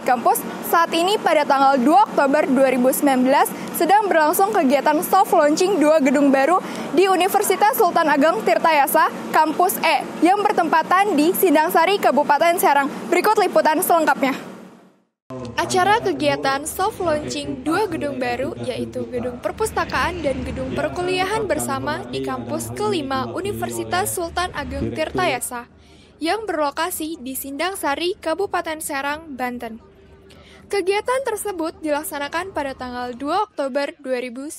Sobat Kampus, saat ini pada tanggal 2 Oktober 2019 sedang berlangsung kegiatan soft launching 2 gedung baru di Universitas Sultan Ageng Tirtayasa, Kampus E, yang bertempatan di Sindang Sari, Kabupaten Serang. Berikut liputan selengkapnya. Acara kegiatan soft launching 2 gedung baru, yaitu Gedung Perpustakaan dan Gedung Perkuliahan bersama di kampus kelima Universitas Sultan Ageng Tirtayasa, yang berlokasi di Sindang Sari, Kabupaten Serang, Banten. Kegiatan tersebut dilaksanakan pada tanggal 2 Oktober 2019.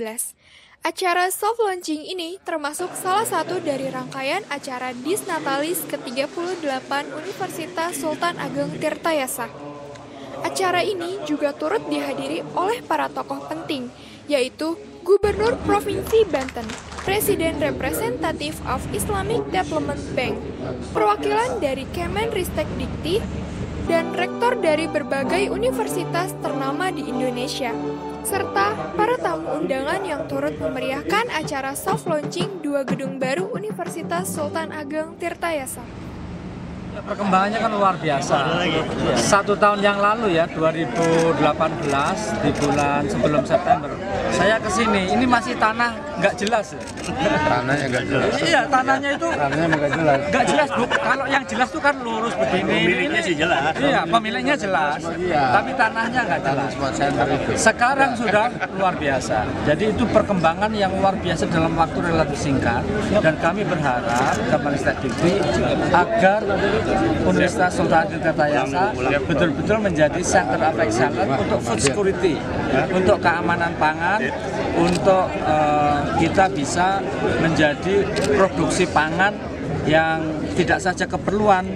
Acara soft launching ini termasuk salah satu dari rangkaian acara Disnatalis ke-38 Universitas Sultan Ageng Tirtayasa. Acara ini juga turut dihadiri oleh para tokoh penting, yaitu Gubernur Provinsi Banten, Presiden Representatif of Islamic Development Bank, perwakilan dari Kemenristek Dikti, dan rektor dari berbagai universitas ternama di Indonesia, serta para tamu undangan yang turut memeriahkan acara soft launching 2 gedung baru Universitas Sultan Ageng Tirtayasa. Perkembangannya kan luar biasa. 1 tahun yang lalu ya, 2018 di bulan sebelum September, saya kesini, ini masih tanah nggak jelas ya. Tanahnya nggak jelas. Iya, tanahnya itu nggak jelas. Nggak jelas, Bu. Kalau yang jelas itu kan lurus begini. Pemiliknya sih jelas. Iya, pemiliknya jelas. Tapi tanahnya nggak jelas. Sekarang sudah luar biasa. Jadi itu perkembangan yang luar biasa dalam waktu relatif singkat. Dan kami berharap Kemenristek Dikti agar Universitas Sultan Ageng Tirtayasa betul-betul menjadi center of excellence untuk food security, untuk keamanan pangan, untuk kita bisa menjadi produksi pangan yang tidak saja keperluan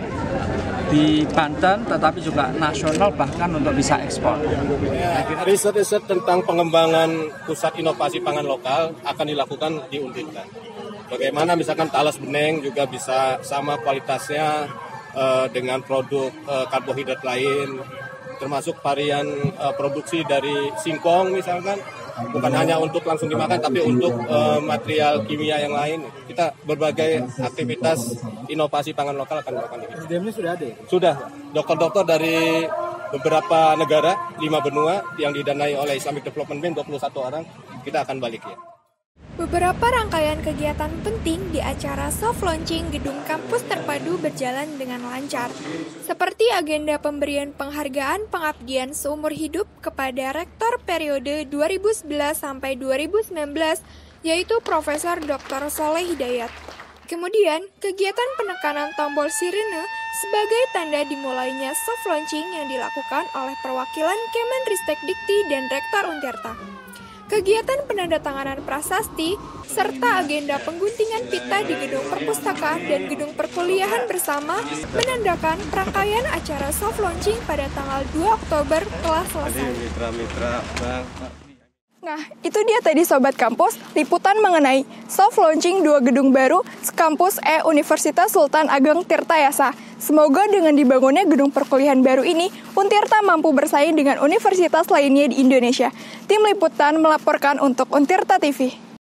di Banten, tetapi juga nasional, bahkan untuk bisa ekspor. Riset-riset tentang pengembangan pusat inovasi pangan lokal akan dilakukan di Untirta. Bagaimana misalkan talas beneng juga bisa sama kualitasnya dengan produk karbohidrat lain, termasuk varian produksi dari singkong misalkan, bukan hanya untuk langsung dimakan tapi untuk material kimia yang lain. Kita berbagai aktivitas inovasi pangan lokal akan dilakukan. SDM-nya sudah ada ya? Sudah, dokter-dokter dari beberapa negara, 5 benua yang didanai oleh Islamic Development Bank, 21 orang, kita akan balik ya. Beberapa rangkaian kegiatan penting di acara soft launching Gedung Kampus Terpadu berjalan dengan lancar, seperti agenda pemberian penghargaan pengabdian seumur hidup kepada Rektor periode 2011 sampai 2019, yaitu Profesor Dr. Soleh Hidayat. Kemudian, kegiatan penekanan tombol sirene sebagai tanda dimulainya soft launching yang dilakukan oleh perwakilan Kemenristek Dikti dan Rektor Untirta. Kegiatan penandatanganan prasasti, serta agenda pengguntingan pita di Gedung Perpustakaan dan Gedung Perkuliahan bersama menandakan rangkaian acara soft launching pada tanggal 2 Oktober telah selesai. Nah, itu dia tadi Sobat Kampus, liputan mengenai soft launching 2 gedung baru Kampus E Universitas Sultan Ageng Tirtayasa. Semoga dengan dibangunnya gedung perkuliahan baru ini, Untirta mampu bersaing dengan universitas lainnya di Indonesia. Tim liputan melaporkan untuk Untirta TV.